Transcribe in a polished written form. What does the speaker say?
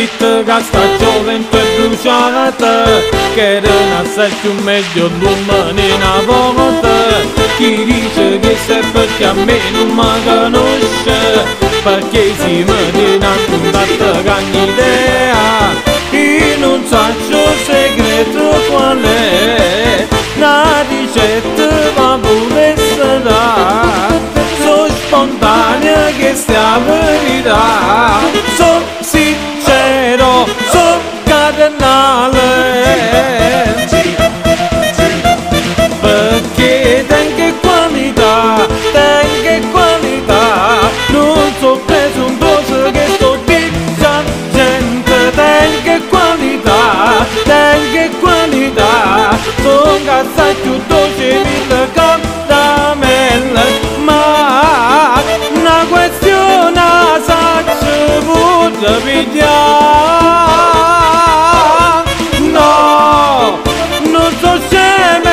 vita che sta gioventù e bruciata, che non assai più meglio l'uomo in una volta. Chi dice che sei perché a me non mi conosce, perché si mette a contatto con l'idea. Io non so il segreto qual è, la ricetta ma volesse dare, sono spontanea che sta verità, sono sincero, sono carnale, perché tengo qualità, non so presuntuoso che sto dicendo gente, tengo qualità, sono cazzato più dolce di caramelle, ma una questione saccio vuole pigliare, no, non so scemo.